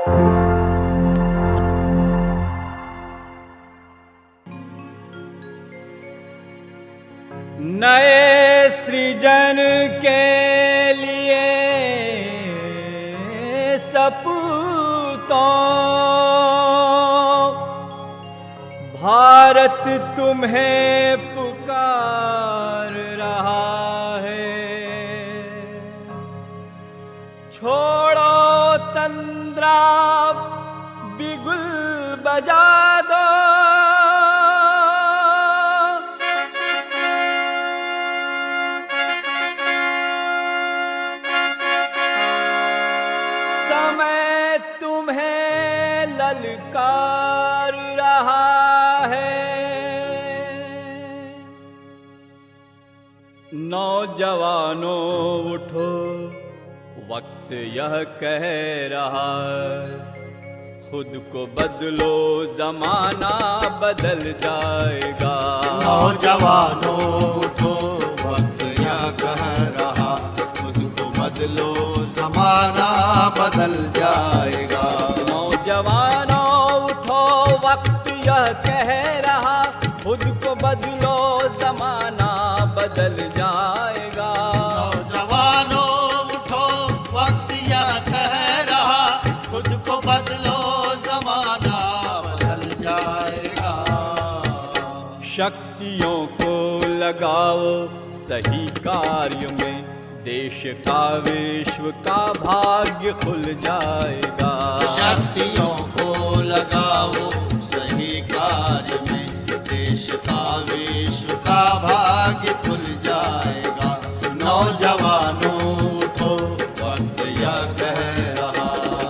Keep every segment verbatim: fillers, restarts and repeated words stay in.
नए सृजन के लिए सपूतों भारत तुम्हें पुकार रहा है। छोड़ो तंद्रा बिगुल बजा दो, समय तुम्हें ललकार रहा है। नौजवानों उठो, वक्त यह कह रहा है, खुद को बदलो जमाना बदल जाएगा। नौजवानों उठो, वक्त यह कह रहा, खुद को बदलो जमाना बदल जाएगा। नौजवानों उठो, वक्त यह कह रहा, खुद को बदलो जमाना बदल जाएगा। नौजवानों उठो, वक्त यह कह रहा, खुद को बदलो जमाना बदल जाएगा। शक्तियों को लगाओ सही कार्य में, देश का विश्व का भाग्य खुल जाएगा। शक्तियों को लगाओ सही कार्य में, देश का विश्व का भाग्य खुल जाएगा। नौजवानों उठो, वक्त यह कह रहा।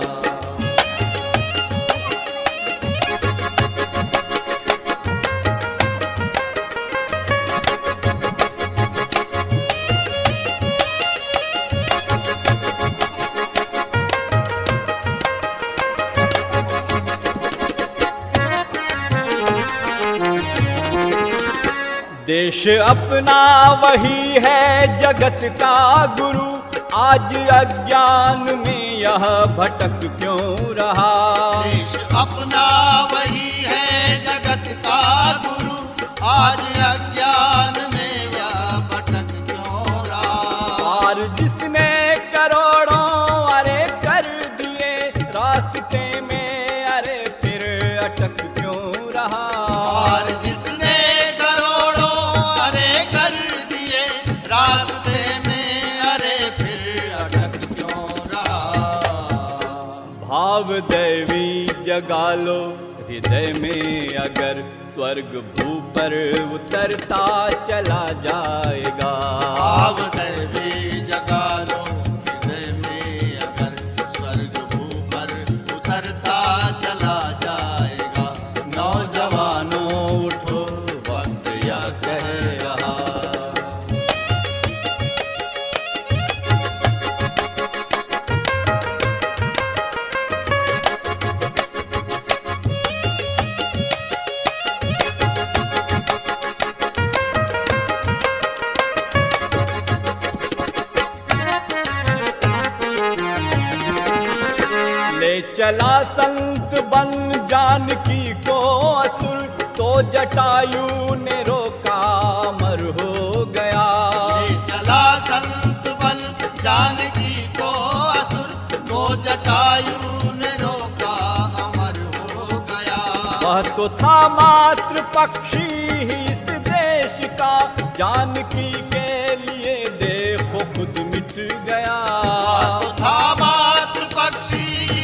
देश अपना वही है जगत का गुरु, आज अज्ञान में यह भटक क्यों रहा। देश अपना वही है जगत का गुरु, आज अज्ञान में यह भटक क्यों रहा। और जिसने करोड़ों अरे कर दिए रास्ते में, अरे फिर अटक क्यों रहा। और जिसने रास्ते में, अरे फिर अटक क्यों रहा। भाव दैवी जगा लो हृदय में, अगर स्वर्ग भू पर उतरता चला जाएगा। भाव दैवी जगा लो हृदय में, अगर स्वर्ग भू पर उतरता चला जाएगा। नौजवानों उठो, वक्त यह कह रहा। चला संत बन जानकी को असुर, तो जटायु ने रोका अमर हो गया। चला संत बन जानकी को असुर, तो जटायु ने रोका अमर हो गया। वह तो था मात्र पक्षी ही इस देश का, जानकी के लिए देखो खुद मिट गया। वह तो था मात्र पक्षी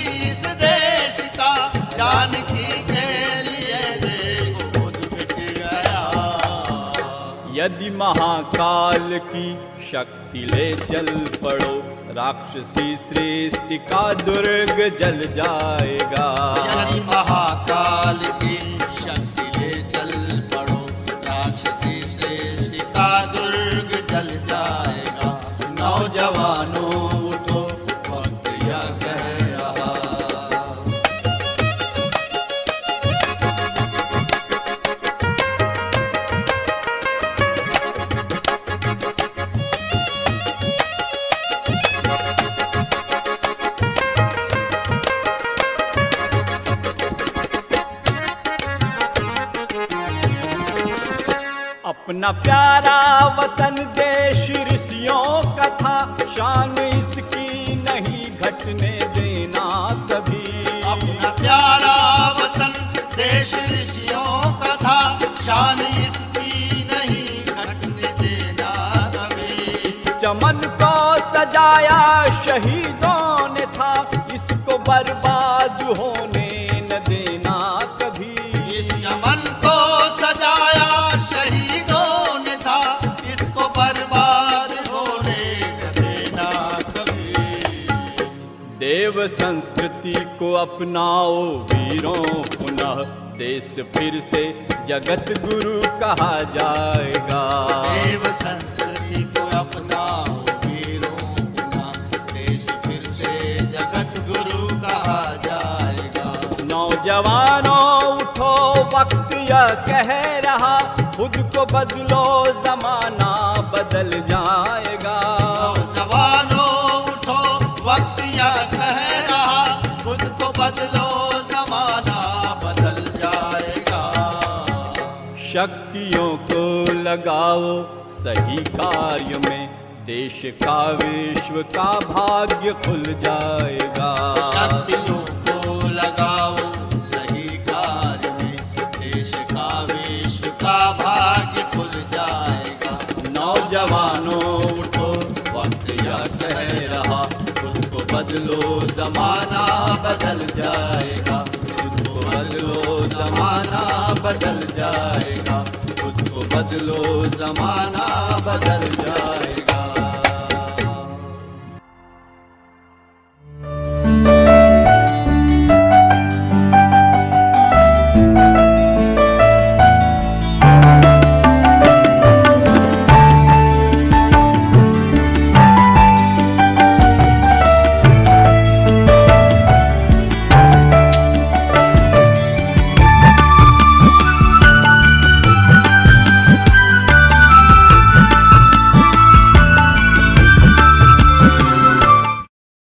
जानकी के लिए देखो खुद मिट गया। यदि महाकाल की शक्ति ले चल पड़ो, राक्षसी सृष्टि का दुर्ग जल जाएगा। यदि महाकाल की शक्ति ले चल पड़ो, राक्षसी सृष्टि का दुर्ग जल जाएगा। नौजवानों उठो, वक्त यह कह रहा। अपना प्यारा वतन देश ऋषियों का था, शान इसकी नहीं घटने देना कभी। अपना प्यारा वतन देश ऋषियों का था, शान इसकी नहीं घटने देना कभी। इस चमन को सजाया शहीदों ने था, इसको बर्बाद होने न देना कभी। इस चमन को सजाया शहीदों ने था, इसको बर्बाद होने न देना कभी। देव संस्कृति को अपनाओ वीरों, पुनः देश फिर से जगत गुरु कहा जाएगा। देव संस्कृति को अपनाओ वीरों, पुनः देश फिर से जगत गुरु कहा जाएगा। नौजवानों उठो, वक्त यह कह रहा, खुद को बदलो जमाना बदल जाएगा। नौजवानों उठो, वक्त यह कह रहा, खुद को बदलो जमाना बदल जाएगा। शक्तियों को लगाओ सही कार्य में, देश का विश्व का भाग्य खुल जाएगा। शक्तियों को लगाओ सही कार्य में, देश का विश्व का भाग्य खुल जाएगा। नौजवानों उठो, वक्त यह कह रहा, खुद को बदलो जमाना बदल जाएगा। खुद को बदलो जमाना बदल जाएगा। खुद को बदलो जमाना बदल जाएगा।